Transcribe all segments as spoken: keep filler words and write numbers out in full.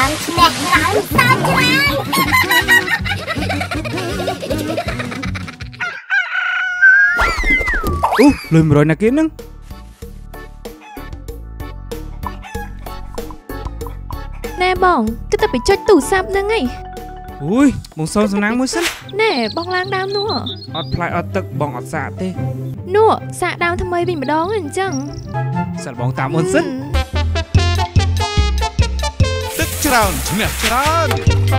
ច្រើនឈ្នះច្រើនសើចច្រើនអូលុយមួយរយណាគេហ្នឹងណែបងគិតតែពីចុចទូរស័ព្ទហ្នឹងឯងអូយបងសុំសំណាងមួយសិនណែបងឡើងដើមនោះអត់ផ្លាយអត់ទឹកបងអត់សាកទេនោះសាកដើមថ្មីវិញម្ដងអញ្ចឹងសិនបងតាមអូនសិនទឹកច្រើនឈ្នះច្រើន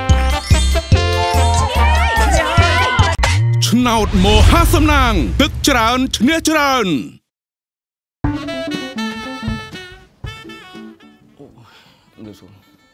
ឆ្នោតមហាសំណាងទឹកច្រើនឈ្នះច្រើនអូយ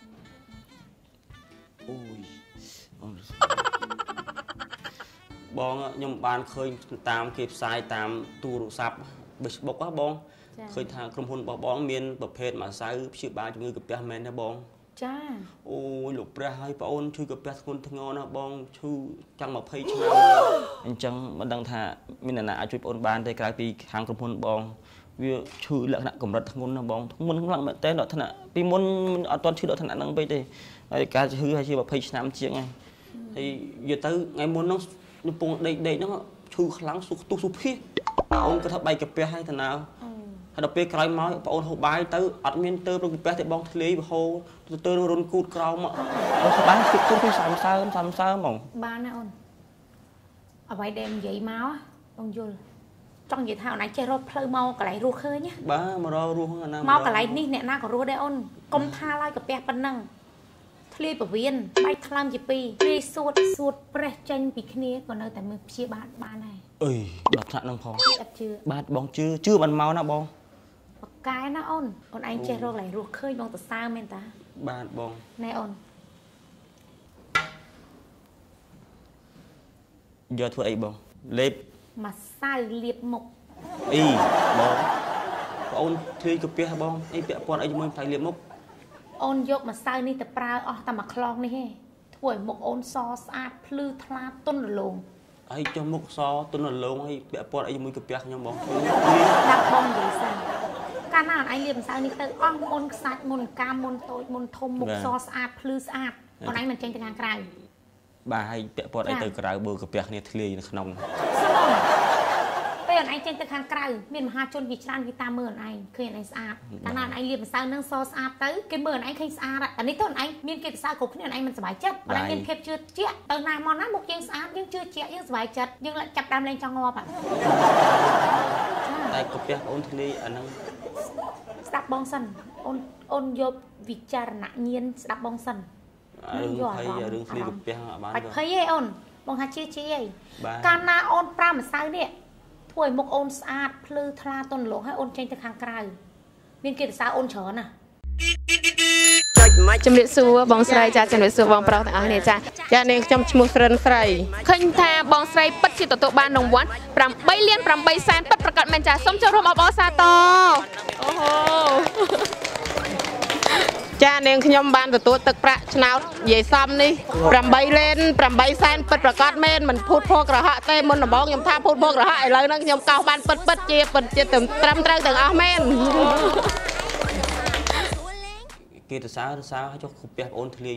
បងខ្ញុំបានឃើញតាមគេផ្សាយតាមទូរស័ព្ទ Facebook ហ៎បងឃើញថាក្រុមហ៊ុនរបស់បងមានប្រភេទម្សៅព្យាបាលជំងឺកាពះមែនទេបងចាអូយលោកព្រះហើយបងអូនឈឺកាពះធ្ងន់ធ្ងរណាស់បងឈឺចង់ 20 ឆ្នាំអញ្ចឹងមិនដឹងថាមានអ្នកណាអាចជួយបងអូនបានទេក្រៅពីខាងក្រុមហ៊ុនបងវាឈឺលក្ខណៈកម្រិតធ្ងន់ណាបងធ្ងន់ខ្លាំងមែនតើដល់ថ្នាក់ពីមុនអត់ទាន់ឈឺដល់ថ្នាក់ហ្នឹងពេកទេហើយការឈឺហើយជា 20 ឆ្នាំជាងហើយហើយនិយាយទៅថ្ងៃមុនហ្នឹងកំពុងដេកដេកហ្នឹងឈឺខ្លាំងសុខទុះសុភីអូនគាត់ថាបែកកាពះហើយតាណៅហើយដល់ពេលក្រោយមកបងអូនហូបបាយទៅអត់មានទៅប្រកាពះទេបងធ្លាយបហូរទៅទៅរុនគូតក្រោមមកអូនសបាយគិតគូតពីសាមសើមសាមសើមហ្មងបានណាអូនអ្វីដែលនិយាយមកបងយល់ចង់និយាយថាអូនឯងចេះរត់ផ្លូវមកកន្លែងរស់ឃើញណាបាទមករស់អាណាមកកន្លែងនេះអ្នកណាក៏រស់ដែរអូនកុំថាឡើយកាពះប៉ុណ្ណឹងធ្លាយពវៀនបែកថ្លើមជាពីរធ្លាយសួតសួតប្រេះចេញពីគ្នាក៏នៅតែមើលព្យាបាលបានដែរអើយដល់ថ្នាក់នឹងផងអត់ជឿបាទបងជឿជឿមិនមកណាបងបកែណាអូនអូនឯងចេះរកកន្លែងរស់ឃើញបងទៅសើមែនតាបាទបងណែអូនយកធ្វើអីបងលេបម្សៅលាបមុខអីបងបងអូនធ្លាយកាពះបងអីពាក់ព័ន្ធអីជាមួយម្សៅលាបមុខអូនយកម្សៅនេះទៅប្រើអស់តែមួយខ្លងនេះទេធ្វើឲ្យមុខអូនសស្អាតភ្លឺថ្លាទន់រលោងហើយចុះមុខសទន់រលោងហើយពាក់ព័ន្ធអីជាមួយកាពះខ្ញុំបងដាក់បងនិយាយសិនកាលណាអូនឯងលាបម្សៅនេះទៅអស់មុនខ្សាច់មុនកាមមុនតូចមុនធំមុខសស្អាតភ្លឺស្អាតអូនឯងមិនចេញទៅខាងក្រៅបាទហើយពាក់ព័ន្ធអីទៅក្រៅបើកាពះគ្នាធ្លាយនៅក្នុងពេលអូនឯងចេញទៅខាងក្រៅមានមហាជនជាច្រើនគេតាមមើលអូនឯងឃើញអូនឯងស្អាតកាលណាអូនឯងលាបម្សៅនឹងសស្អាតទៅគេមើលអូនឯងឃើញស្អាតតែនេះទៅអូនឯងមានគេសរសើរគ្រប់គ្នាអូនឯងមិនសប្បាយចិត្តអូនឯងមានភាពជឿជាក់ទៅណាមកណាមុខយើងស្អាតយើងជឿជាក់យើងសប្បាយចិត្តយើងចាប់ដើមលេងចង់ងាប់តែកាពះអូនធ្លាយអាហ្នឹងស្ដាប់បងសិនអូនអូនយកវិចារណញ្ញាណស្ដាប់បងសិនរឿងភ័យរឿងធ្លាយកាពះអត់បានបាច់ភ័យទេអូនបងថាជាជាឯងកាលណាអូនប្រើម្សៅនេះធ្វើឲ្យមុខអូនស្អាតភ្លឺថ្លាទន់រលោងហើយអូនចេញទៅខាងក្រៅមានគេសរសើរអូនច្រើនណាជំរាបសួរបងស្រីចាជំរាបសួរបងប្រុសទាំងអស់គ្នាចាចានាងខ្ញុំឈ្មោះស្រិនស្រីឃើញថាបងស្រីពិតជាទទួលបានរង្វាន់ប្រាំបីលានប្រាំបីសែនពិតប្រាកដមែនចាសូមចូលរួមអបអរសាទរអូហូចានាងខ្ញុំបានទទួលទឹកប្រាក់ឆ្នោតនិយាយសំនេះប្រាំបីលានប្រាំបីសែនពិតប្រាកដមែនមិនភូតភក្រហកទេមុនដំបូងខ្ញុំថាភូតភក្រហកឥឡូវហ្នឹងខ្ញុំកោសបានពិតពិតជាពិតជាត្រឹមត្រូវទាំងអស់មែនគេទៅសើទៅសើឲ្យចុះកាពះអូនធ្លាយ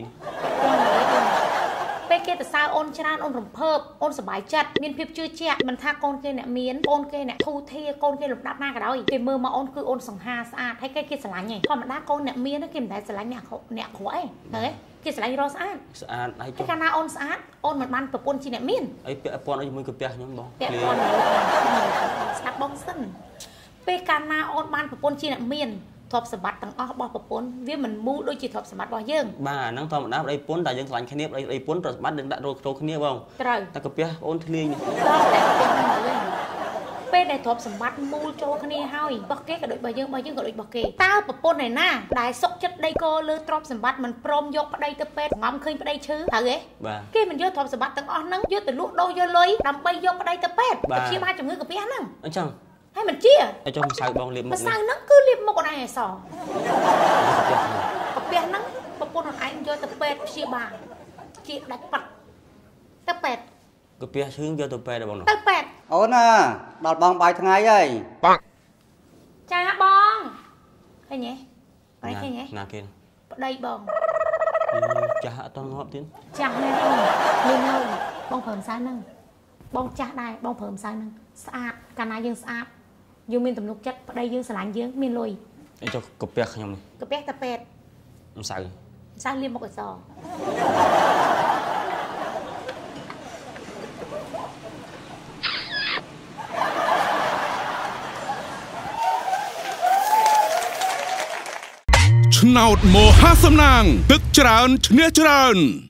ពេលគេទៅសើអូនច្រើនអូនរំភើបអូនសប្បាយចិត្តមានភាពជឿជាក់មិនថាកូនគេអ្នកមានកូនគេអ្នកធូធាកូនគេលំដាប់ណាក៏ដោយគេមើលមកអូនគឺអូនសង្ហាស្អាតហើយគេគេស្រឡាញ់ឯងធម្មតាកូនអ្នកមានគេមិនដែលស្រឡាញ់អ្នកអ្នកក្រក់ឯងឃើញគេស្រឡាញ់រកស្អាតស្អាតហើយចុះកាលណាអូនស្អាតអូនមិនបានប្រពន្ធជាអ្នកមានអីពាក់ព័ន្ធអីជាមួយកាពះខ្ញុំបងពាក់ព័ន្ធស្ដាប់បងសិនពេលកាលណាអូនបានប្រពន្ធជាអ្នកមានទ្រព្យសម្បត្តិទាំងអស់របស់ប្រពន្ធវាមិនមូលដូចជាទ្រព្យសម្បត្តិរបស់យើងបាទហ្នឹងធម្មតាប្តីប្រពន្ធតែយើងឆ្លាញ់គ្នាប្តីប្តីប្រពន្ធទ្រព្យសម្បត្តិយើងដាក់រកចូលគ្នាបងត្រូវតែកាពះអូនធ្លាយនេះពេលដែលទ្រព្យសម្បត្តិមូលចូលគ្នាហើយរបស់គេក៏ដូចរបស់យើងរបស់យើងក៏ដូចរបស់គេតើប្រពន្ធឯណាដែលសុកចិត្តដីកលើទ្រព្យសម្បត្តិមិនព្រមយកប្តីទៅពេទ្យងំឃើញប្តីឈឺត្រូវទេគេមិនយកទ្រព្យសម្បត្តិទាំងអស់ហ្នឹងយកទៅលក់ដូរយកលុយដើម្បីយកប្តីទៅពេទ្យទៅព្យាបាលជំងឺកាពះហ្នឹងអញ្ចឹងហើយមិនជាឲ្យចុះម្សៅបងលាបមុខម្សៅហ្នឹងគឺលាបមុខអូនឯងឲ្យសកាពះហ្នឹងប្រពន្ធអូនឯងយកទៅពេទ្យព្យាបាលជាដាច់ប៉ាត់ទៅពេទ្យកាពះឈឺយកទៅពេទ្យបងទៅពេទ្យអូនណាដល់បងបាយថ្ងៃហើយប៉ាក់ចាបងឃើញទេបាយឃើញទេណាគេប្តីបងចាស់អត់តងាប់ទៀតចាស់មែនអូនមាននៅបងព្រមសៅហ្នឹងបងចាស់ដែរបងព្រមសៅហ្នឹងស្អាតកាលណាយើងស្អាតយើងមានទំនុកចិត្តប្តីយើងស្រឡាញ់យើងមានលុយអីចុះកាពះខ្ញុំនេះកាពះតាពេតម្សៅសៅលៀមមុខអសឆ្នោតមហាសំណាងទឹកច្រើនឈ្នះច្រើន